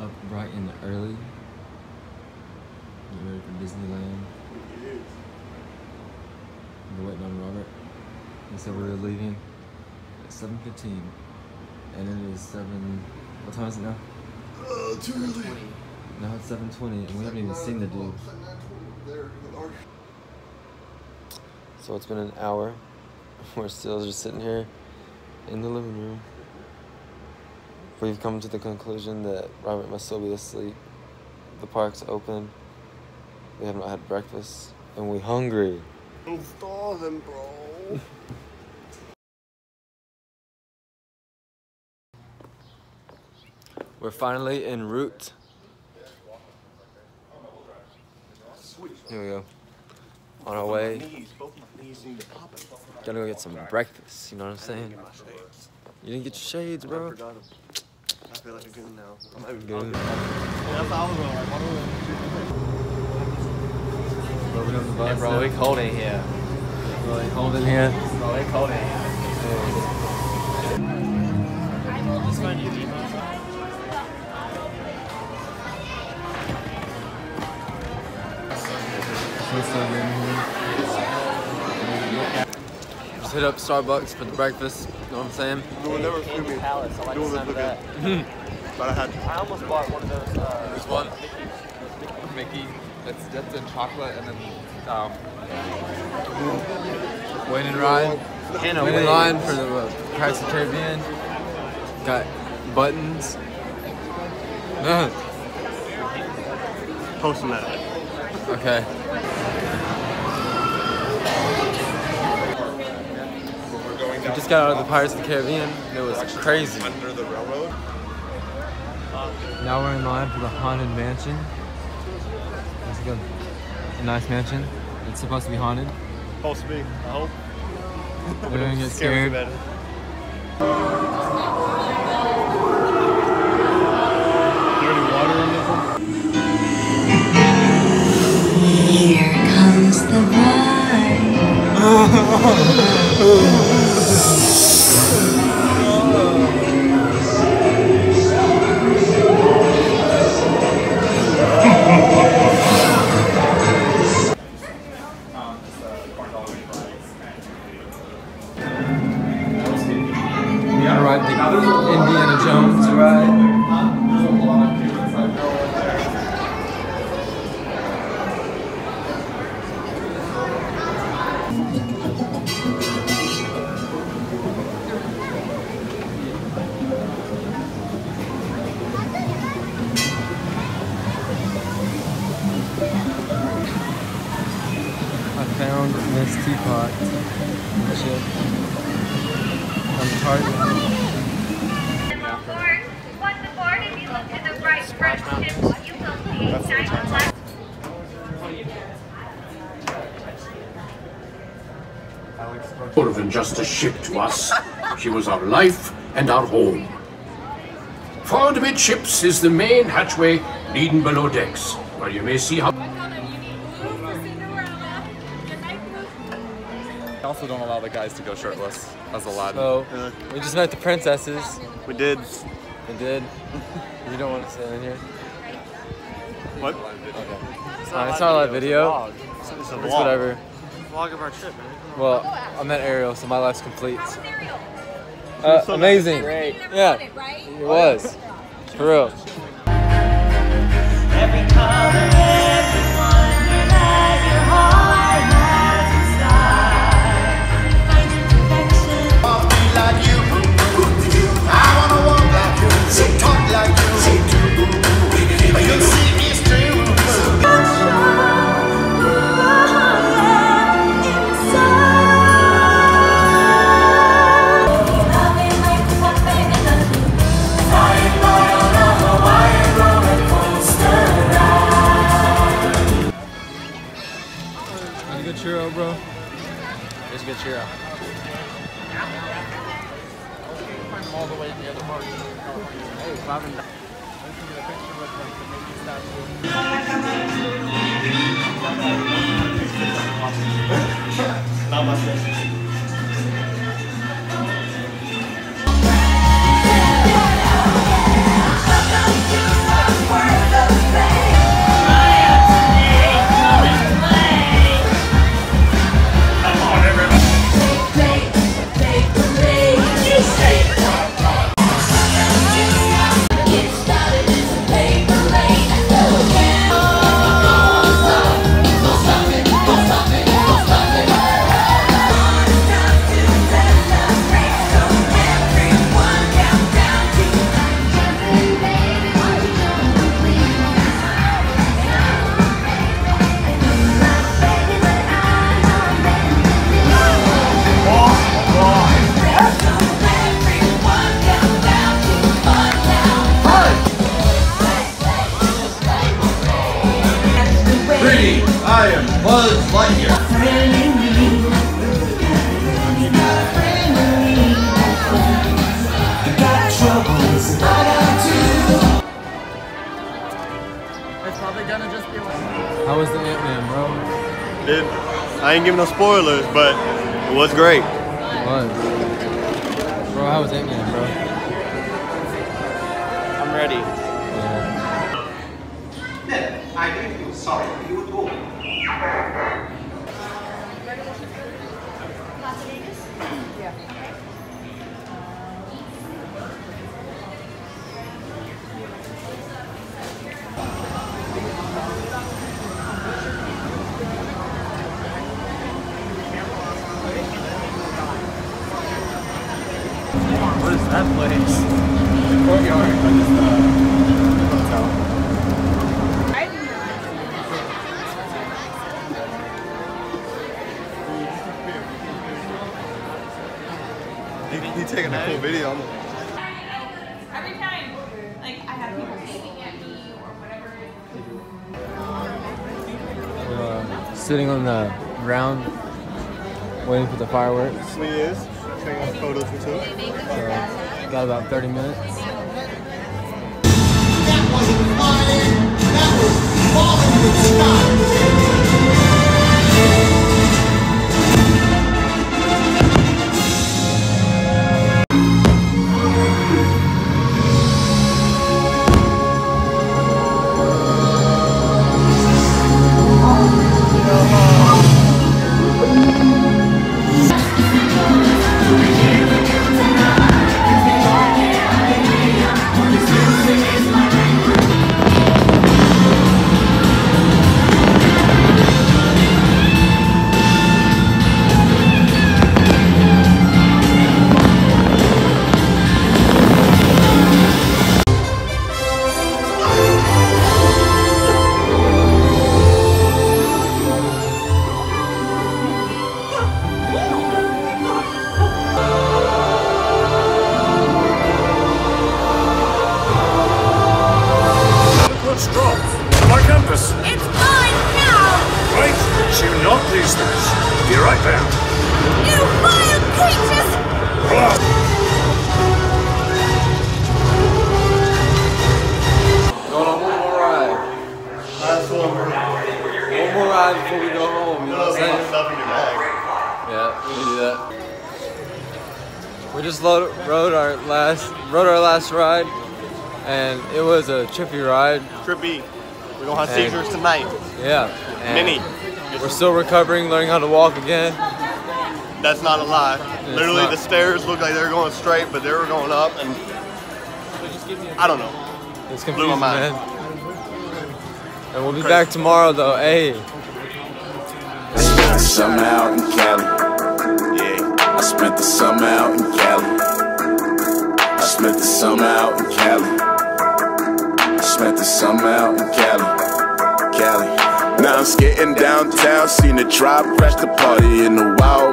up bright and early. Getting ready for Disneyland. We're waiting on Robert. He said we were leaving at 7:15. And it is 7... What time is it now? Too early. Now it's 7:20 and we haven't even seen the dude. So it's been an hour. We're still just sitting here in the living room. We've come to the conclusion that Robert must still be asleep. The park's open. We have not had breakfast. And we're hungry. I'm starving, bro. We're finally en route. Here we go. On our way. Gotta go get some breakfast, you know what I'm saying? You didn't get your shades, bro. I feel like a goon now. I'm not even Goon. Yeah, bro, we cold in here. Bro, we cold in here. Bro, we cold in here. Just hit up Starbucks for the breakfast, you know what I'm saying? No one never flew me. Palace, I like the sound of that. But I almost bought one of those. This one? Mickey that's dipped in chocolate and then Waiting in line. Waiting in line for the Pirates of the Caribbean. Got buttons. posting that. Okay. We just got out of the Pirates of the Caribbean and it was crazy. Under the railroad. Now we're in line for the Haunted Mansion. It's good. A nice mansion. It's supposed to be haunted. Supposed to be, I hope. We're gonna get scared. Dirty water in this one? Here comes the bride. We're gonna ride the Indiana Jones ride. I found this teapot and shit on Target. Once aboard, if you look to the right first ship, you will see a giant black. More than just a ship to us. She was our life and our home. Forward amidships is the main hatchway leading below decks, where you may see how... I also don't allow the guys to go shirtless as Aladdin. So, we just met the princesses. We did. We did. You don't want to sit in here? What? Okay. It's not a live video. It's a It's vlog. whatever. Vlog of our trip, man. Well, I met Ariel, so my life's complete. Amazing. Great. Yeah, it was. For real. Every color, everyone, you're like your heart has inside. Finding perfection. I'll be like you. I wanna walk like you. Talk like you. You'll see it's true. That's a good churro, bro. It's a good cheer up. All the way to the other part. Hey, Bobbin. Let's get a picture with like the Mickey statue. Not my thing. Welcome to Buzz Lightyear. It's probably gonna just be like. How was the Ant-Man, bro? Dude, I ain't giving no spoilers, but it was great. It was. Bro, how was Ant-Man, bro? I'm ready. Then, I really feel sorry for you at all. What is that place? Courtyard. Hotel. He taking a cool video. Every time, like, I have people waving at me or whatever. We're sitting on the ground, waiting for the fireworks. He is. Taking photos for two. So, got about 30 minutes. That wasn't flying, that was falling in the sky. It's mine now! Wait, she will not please this. Be right back. You vile creatures! Going on one more ride. Last one. One more ride before we go home, you know what I'm saying? Stuff in your bag. Yeah, we can do that. We just rode our last ride, and it was a trippy ride. Trippy. We're gonna have seizures tonight. Yeah. and Mini. We're still recovering, learning how to walk again. That's not a lie. Literally, not. the stairs looked like they were going straight, but they were going up, and I don't know. It's Blew confusing, my mind. man. And we'll be back tomorrow, though. Hey. The summer out in Cali. Yeah. I spent the summer out in Cali. I spent the summer out in Cali. I spent the summer out in Cali. Cali. Now I'm skating downtown, seen the drop, crash the party in the wild